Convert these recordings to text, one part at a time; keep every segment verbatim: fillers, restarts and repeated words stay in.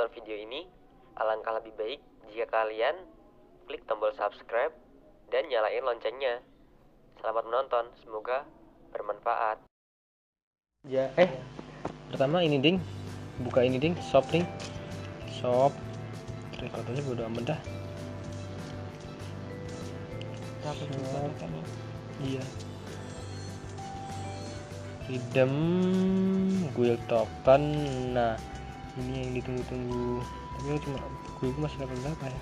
menonton video ini, alangkah lebih baik jika kalian klik tombol subscribe dan nyalain loncengnya. Selamat menonton, semoga bermanfaat. Ya, eh, pertama ini ding, buka ini ding, shop ding, shop. Rekordernya bodo amat dah. Shop. Iya. Freedom, guild token. Nah, ini yang ditunggu-tunggu. Tapi cuma guild masih level berapa ya?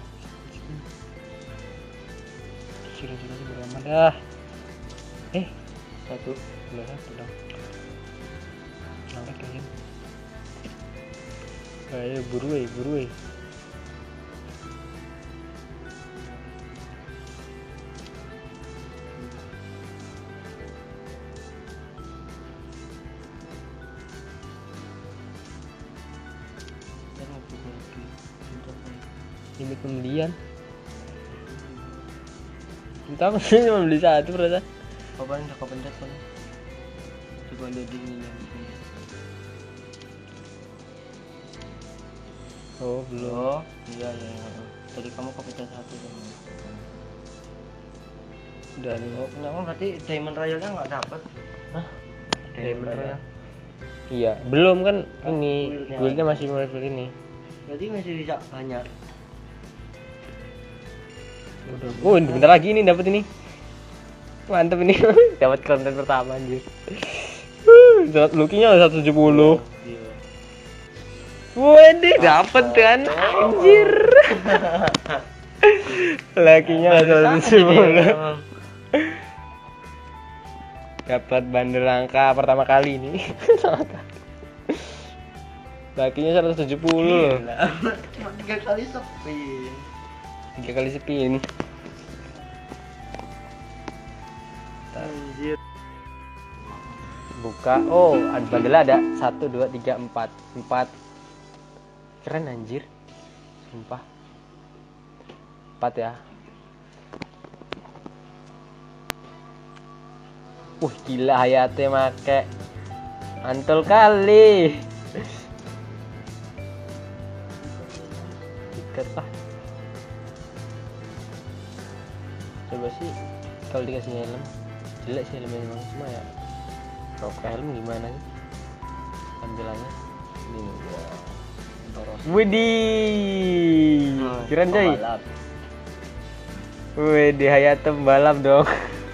Kira-kira bodo amat dah. Eh, satu, dua, satu dong. Angkat kalian. Ayo buru eh, buru eh. Limit pembelian. Entah aku sih cuma beli satu berasa. Kapan udah kepencet kan? Coba loading ini yang sini. Oh belum. Oh iya iya. iya. Tadi kamu kepencet satu kan? Dan oh kenapa berarti Diamond Royale-nya nggak dapat? Hah? Diamond Royale? Iya belum kan oh, ini guildnya masih level ini. Berarti masih bisa banyak. Udah. Oh, bentar lagi ini dapat ini. Mantap ini. Dapat konten pertama anjir. Uh, lukinya seratus tujuh puluh. Iya. Waduh, dapat kan anjir. Lakinya seratus tujuh puluh. Dapat bandel langka pertama kali ini. Lakinya seratus tujuh puluh. Cuma tiga kali spin. Tiga kali spin. Anjir. Buka. Oh, ada bandelnya ada satu, dua, tiga, empat, empat. Keren anjir. Sumpah. Empat ya. Wah, gila Hayate make. Mantul kali. Tiket lah. Coba sih kalau dikasih helm jelek sih helmnya memang, cuma ya kalau pakai helm gimana sih tampilannya ini ya. Widih oh, keren coy. Widih Hayato balap dong.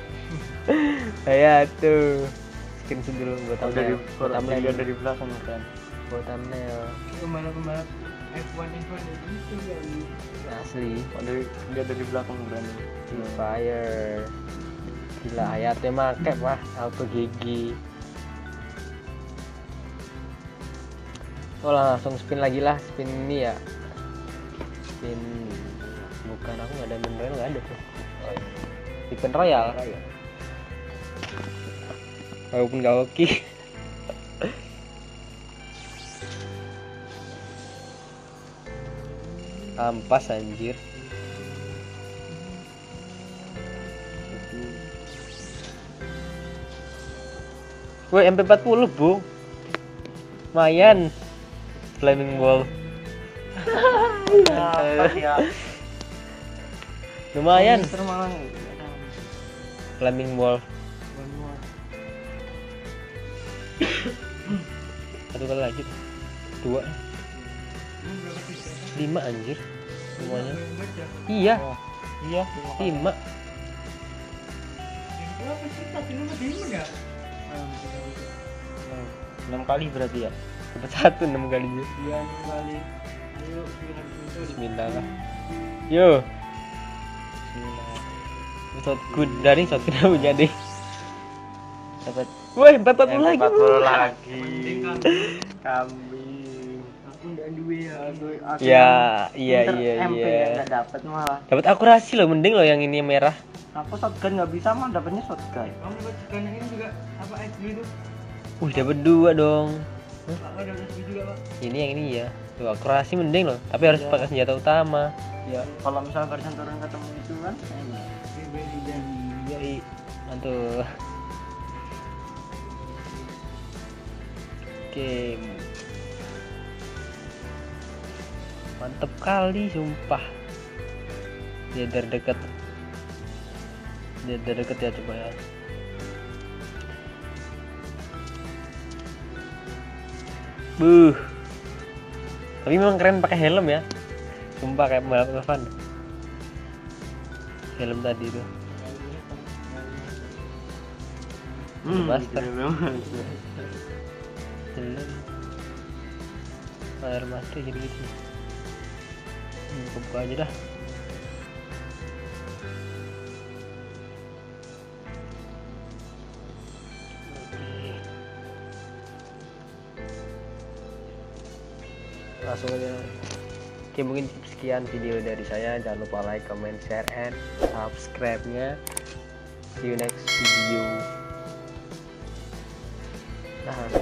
Hayato screenshot dulu buat thumbnail. Buat thumbnail dari belakang kan buat thumbnail. Pembalap-pembalap F satu F satu itu yang asli dari dia dari belakang berani. Fire. Gila Hayate make wah auto gigi. Oh langsung spin lagi lah, spin ini ya. Spin bukan aku nggak ada mineral nggak ada tuh. Spin royal. Walaupun gak oke. Ampas anjir. Woi M P empat puluh bu. Lumayan. Flaming wall. Ya. Lumayan. Flaming wall. Satu kali lagi. Dua. Lima anjir. Semuanya. Iya. Oh. Iya. Lima. Berapa sih tadi lu lima ya? enam kali berarti ya? Dapat satu enam kalinya. Iya enam kali. Ayo bismillah lah. Yo. Bismillah. Shot good dari shot kita punya deh. Dapat. Woi, empat puluh lagi. empat puluh lagi. Kambing. Aku ndak duwe ya. Ya, iya iya M P iya. enggak dapat malah. Dapat akurasi loh, mending loh yang ini merah. Aku shotgun nggak bisa mah dapatnya shotgun. Kamu shotgun yang ini juga apa X B itu? Wih, dapat dua dong. Huh? Apa ada X B juga, Pak? Ini yang ini ya. Tuh akurasi mending loh, tapi harus ya. pakai senjata utama. Ya, kalau misalnya barusan turun ketemu itu kan enak. Iya, iya. Mantul. Oke. Mantep kali sumpah. Dia dari deket. Dia dari deket ya, coba ya. Buh. Tapi memang keren pakai helm ya. Sumpah kayak balap Evan. Helm tadi itu. Hmm, Master. memang. Helm. Air master jadi gitu. Hmm, buka aja dah. Langsung aja. Oke, mungkin sekian video dari saya. Jangan lupa like, comment, share, and subscribe-nya. See you next video. Nah.